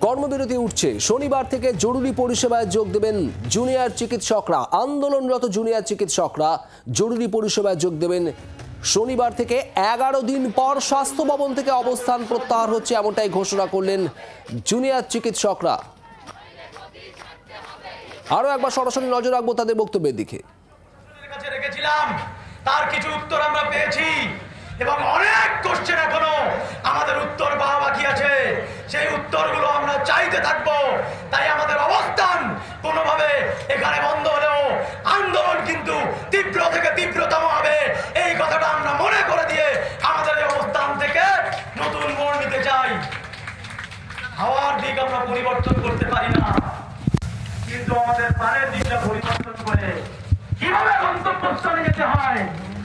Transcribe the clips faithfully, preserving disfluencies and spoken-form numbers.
কর্মবিরতি উঠছে। শনিবার থেকে জরুরি পরিষেবায় যোগ দেবেন জুনিয়র চিকিৎসকরা। আন্দোলনরত জুনিয়র চিকিৎসকরা জরুরি পরিষেবায় যোগ দেবেন শনিবার থেকে। এগারো দিন পর স্বাস্থ্য ভবন থেকে অবস্থান প্রত্যাহার হচ্ছে, এমনটাই ঘোষণা করলেন জুনিয়র চিকিৎসকরা। আরো একবার সরাসরি নজর রাখবো তাদের বক্তব্যের দিকে। তার কিছু উত্তর আমরা পেয়েছি এবং অনেক কোশ্চেন এখনো আমাদের উত্তর পাওয়া বাকি আছে। সেই উত্তরগুলো আমরা চাইতে থাকবো। তাই আমাদের অবস্থান কোনোভাবে এখানে বন্ধ হলেও আন্দোলন কিন্তু তীব্র থেকে তীব্রতম হবে, এই কথাটা আমরা মনে করে দিয়ে আমাদের এই অবস্থান থেকে নতুন মোড় নিতে চাই। হাওয়ার দিক আমরা পরিবর্তন করতে পারি না, কিন্তু আমাদের পানের দিকটা পরিবর্তন করে কিভাবে গন্তব্যস্থলে যেতে হয়।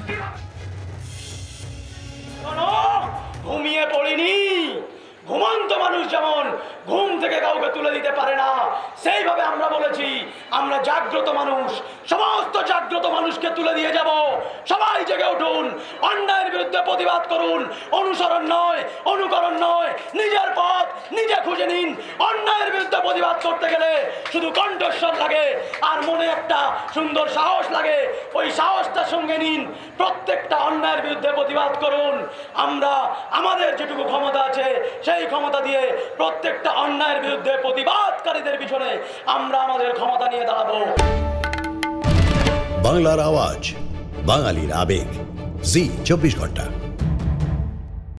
ঘুমিয়ে পড়িনি। ঘুমন্ত মানুষ যেমন ঘুম থেকে কাউকে তুলে দিতে পারে না, সেইভাবে আমরা বলেছি আমরা জাগ্রত মানুষ, সমস্ত জাগ্রত মানুষকে তুলে দিয়ে যাব। সবাই জেগে উঠুন, অন্যায়ের বিরুদ্ধে প্রতিবাদ করুন। অনুসরণ নয়, অনুকরণ নয়, নিজের পথ নিজে খুঁজে নিন। অন্যায়ের বিরুদ্ধে প্রতিবাদ করতে গেলে শুধু কণ্ঠস্বর লাগে আর মনে একটা সুন্দর সাহস লাগে। ওই সাহসটা সঙ্গে নিন, প্রত্যেকটা অন্যায়ের বিরুদ্ধে প্রতিবাদ করুন। আমরা আমাদের যেটুকু ক্ষমতা আছে সেই ক্ষমতা দিয়ে প্রত্যেকটা অন্যায়ের বিরুদ্ধে প্রতিবাদকারীদের পিছনে আমরা আমাদের ক্ষমতা নিয়ে দাঁড়াবো। বাংলার আওয়াজ, বাঙালির আবেগ, জি চব্বিশ ঘন্টা।